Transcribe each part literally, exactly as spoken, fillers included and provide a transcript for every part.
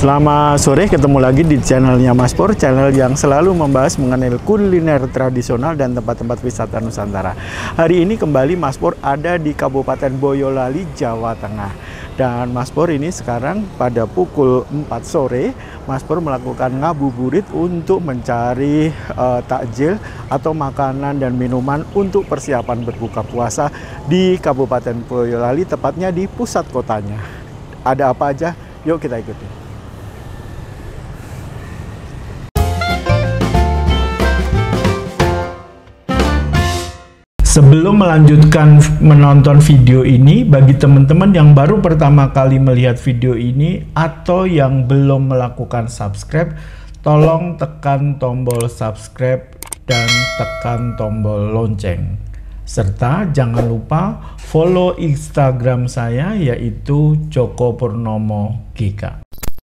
Selamat sore, ketemu lagi di channelnya Mas Pur, channel yang selalu membahas mengenai kuliner tradisional dan tempat-tempat wisata Nusantara. Hari ini kembali Mas Pur ada di Kabupaten Boyolali, Jawa Tengah. Dan Mas Pur ini sekarang pada pukul empat sore, Mas Pur melakukan ngabuburit untuk mencari uh, takjil atau makanan dan minuman untuk persiapan berbuka puasa di Kabupaten Boyolali, tepatnya di pusat kotanya. Ada apa aja? Yuk kita ikuti. Sebelum melanjutkan menonton video ini, bagi teman-teman yang baru pertama kali melihat video ini atau yang belum melakukan subscribe, tolong tekan tombol subscribe dan tekan tombol lonceng. Serta jangan lupa follow Instagram saya, yaitu Joko Purnomo G K.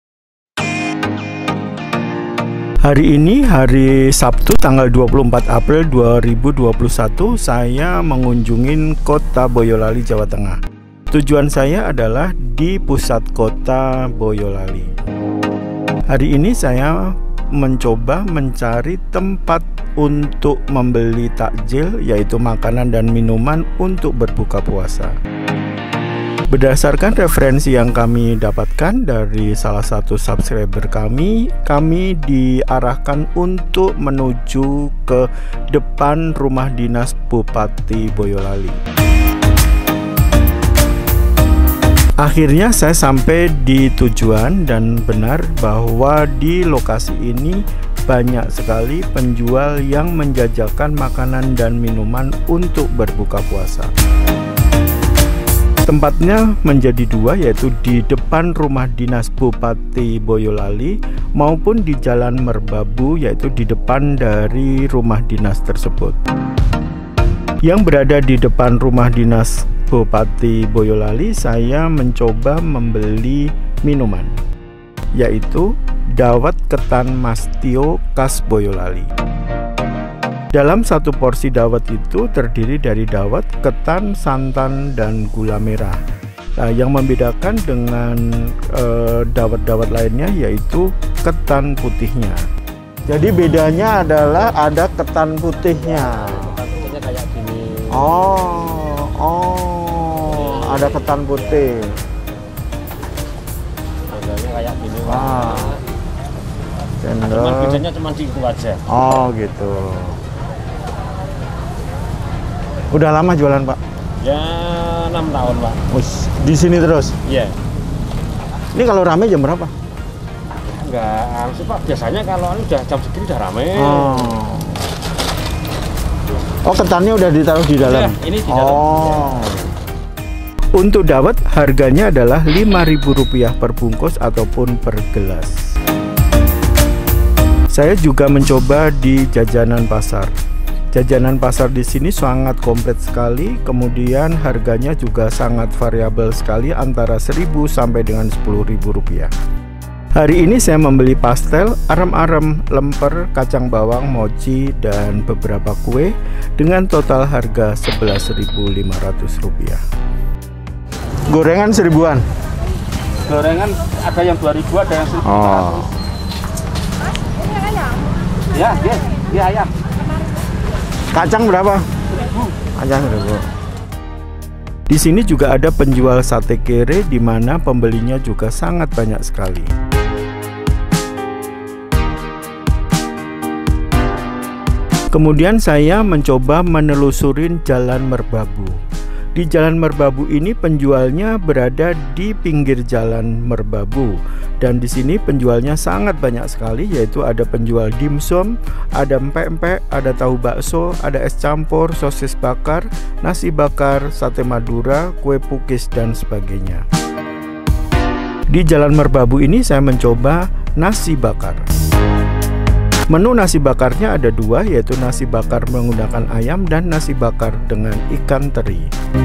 Hari ini hari Sabtu tanggal dua puluh empat April dua ribu dua puluh satu, saya mengunjungi kota Boyolali, Jawa Tengah. Tujuan saya adalah di pusat kota Boyolali. Hari ini saya mencoba mencari tempat untuk membeli takjil, yaitu makanan dan minuman untuk berbuka puasa. Berdasarkan referensi yang kami dapatkan dari salah satu subscriber kami, kami diarahkan untuk menuju ke depan rumah dinas Bupati Boyolali. Akhirnya saya sampai di tujuan dan benar bahwa di lokasi ini banyak sekali penjual yang menjajakan makanan dan minuman untuk berbuka puasa. Tempatnya menjadi dua, yaitu di depan rumah dinas Bupati Boyolali maupun di Jalan Merbabu, yaitu di depan dari rumah dinas tersebut. Yang berada di depan rumah dinas Bupati Boyolali, saya mencoba membeli minuman, yaitu dawet ketan Mas Tio khas Boyolali. Dalam satu porsi dawet itu terdiri dari dawet, ketan, santan, dan gula merah. Nah, yang membedakan dengan dawet-dawet uh, lainnya yaitu ketan putihnya. Jadi bedanya adalah ada ketan putihnya. Ketan putihnya kayak gini. Oh, oh, ini ada ketan putih. Bedanya kayak gini. Wah. Cendol. Cuman bedanya cuma di itu aja. Oh, gitu. Udah lama jualan, Pak? Ya enam tahun, Pak. Ush, di sini terus? Iya. Ini kalau rame jam berapa? Enggak, harus Pak. Biasanya kalau ini udah jam segini udah rame. Oh. Oh, ketannya udah ditaruh di dalam? Ya, ini di dalam. Oh. Untuk dawet harganya adalah lima ribu rupiah per bungkus ataupun per gelas. Saya juga mencoba di jajanan pasar. Jajanan pasar di sini sangat komplit sekali, kemudian harganya juga sangat variabel sekali, antara seribu sampai dengan sepuluh ribu rupiah. Hari ini saya membeli pastel, arem-arem, lemper, kacang bawang, mochi, dan beberapa kue dengan total harga sebelas ribu lima ratus rupiah. Gorengan seribuan? Gorengan ada yang dua ribu, ada yang seribu. Oh. Ya, ya, ya ayam. Kacang berapa? Seribu. Kacang seribu. Di sini juga ada penjual sate kere, di mana pembelinya juga sangat banyak sekali. Kemudian saya mencoba menelusurin Jalan Merbabu. Di Jalan Merbabu ini penjualnya berada di pinggir Jalan Merbabu, dan di sini penjualnya sangat banyak sekali, yaitu ada penjual dimsum, ada empek-empek, ada tahu bakso, ada es campur, sosis bakar, nasi bakar, sate Madura, kue pukis, dan sebagainya. Di Jalan Merbabu ini saya mencoba nasi bakar. Menu nasi bakarnya ada dua, yaitu nasi bakar menggunakan ayam dan nasi bakar dengan ikan teri.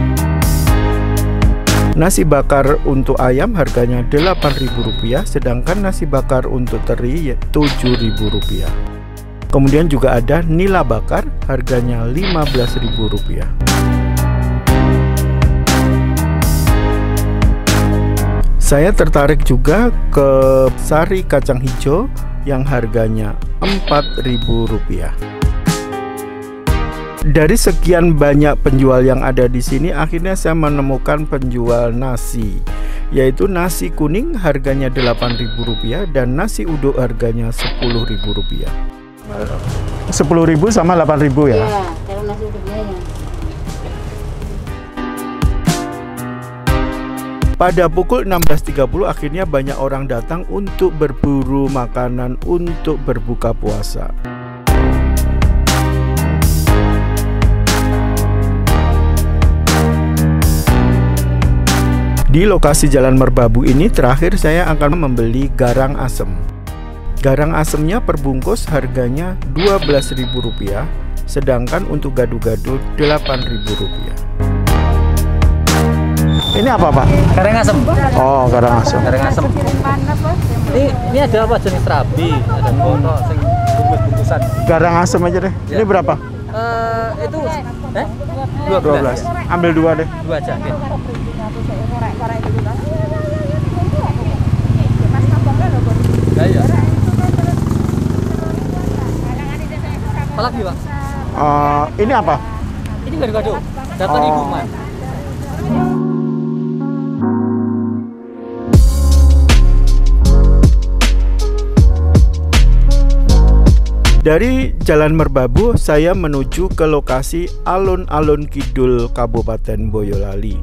Nasi bakar untuk ayam harganya delapan ribu rupiah, sedangkan nasi bakar untuk teri tujuh ribu rupiah. Kemudian juga ada nila bakar, harganya lima belas ribu rupiah. Saya tertarik juga ke sari kacang hijau yang harganya empat ribu rupiah. Dari sekian banyak penjual yang ada di sini, akhirnya saya menemukan penjual nasi, yaitu nasi kuning harganya delapan ribu rupiah dan nasi uduk harganya sepuluh ribu rupiah. sepuluh ribu sama delapan ribu ya? Iya, kalau nasi uduknya ya. Pada pukul enam belas tiga puluh akhirnya banyak orang datang untuk berburu makanan untuk berbuka puasa. Di lokasi Jalan Merbabu ini terakhir saya akan membeli garang asem. Garang asemnya perbungkus harganya dua belas ribu rupiah, sedangkan untuk gado-gado delapan ribu rupiah. Ini apa, Pak? Garang asem. Oh, garang asem. Garang asem. Ini ini ada apa jenis terabi, ada kono sing bungkus-bungkusan. Garang asem aja deh. Ya. Ini berapa? Eh itu eh dua belas. Ambil dua deh. Dua aja. Oke. Ya, ya. Apa lagi, Pak? Uh, ini apa? Ini gado-gado. Delapan Oh. ribu, Mas. Dari Jalan Merbabu saya menuju ke lokasi alun-alun kidul Kabupaten Boyolali.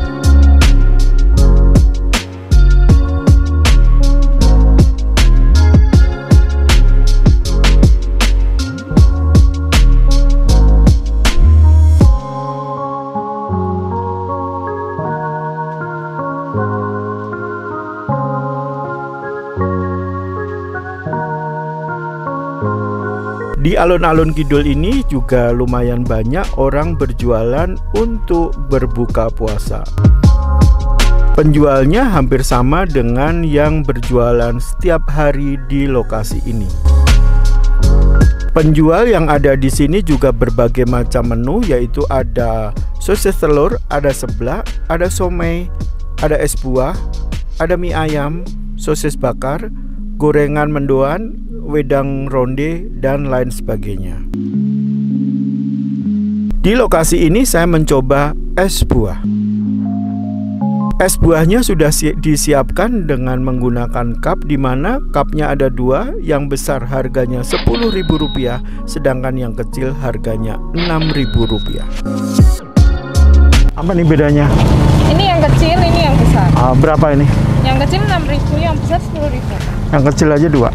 Di alun-alun kidul ini juga lumayan banyak orang berjualan untuk berbuka puasa. Penjualnya hampir sama dengan yang berjualan setiap hari di lokasi ini. Penjual yang ada di sini juga berbagai macam menu, yaitu ada sosis telur, ada seblak, ada somai, ada es buah, ada mie ayam, sosis bakar, gorengan mendoan, wedang ronde, dan lain sebagainya. Di lokasi ini saya mencoba es buah. Es buahnya sudah si disiapkan dengan menggunakan cup, di mana cupnya ada dua, yang besar harganya sepuluh ribu rupiah, sedangkan yang kecil harganya enam ribu rupiah. Apa nih bedanya? Ini yang kecil, ini yang besar. Ah, berapa ini? Yang kecil enam ribu, yang besar sepuluh ribu. Yang kecil aja dua.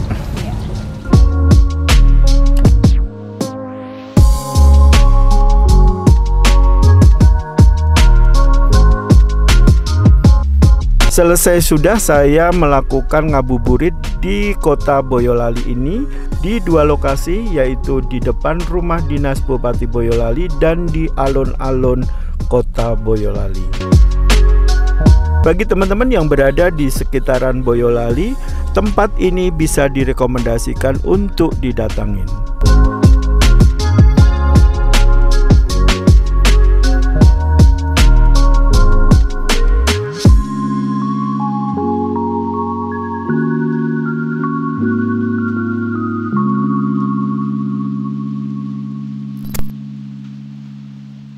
Selesai sudah saya melakukan ngabuburit di kota Boyolali ini di dua lokasi, yaitu di depan rumah dinas Bupati Boyolali dan di alun-alun kota Boyolali. Bagi teman-teman yang berada di sekitaran Boyolali, tempat ini bisa direkomendasikan untuk didatangin.